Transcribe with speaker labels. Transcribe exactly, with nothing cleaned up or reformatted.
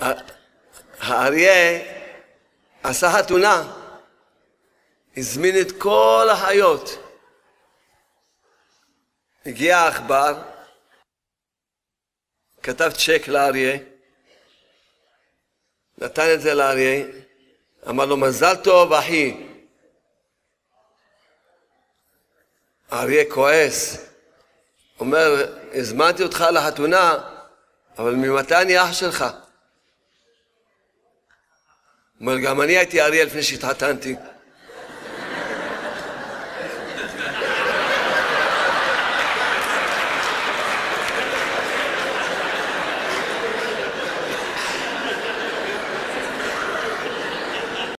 Speaker 1: האריה עשה חתונה, הזמין את כל החיות. הגיע העכבר, כתב צ'ק לאריה, נתן את זה לאריה, אמר לו מזל טוב אחי. האריה כועס, אומר הזמנתי אותך לחתונה, אבל ממתי אני אח שלך? אומר גם אני הייתי אריה לפני שהתחתנתי.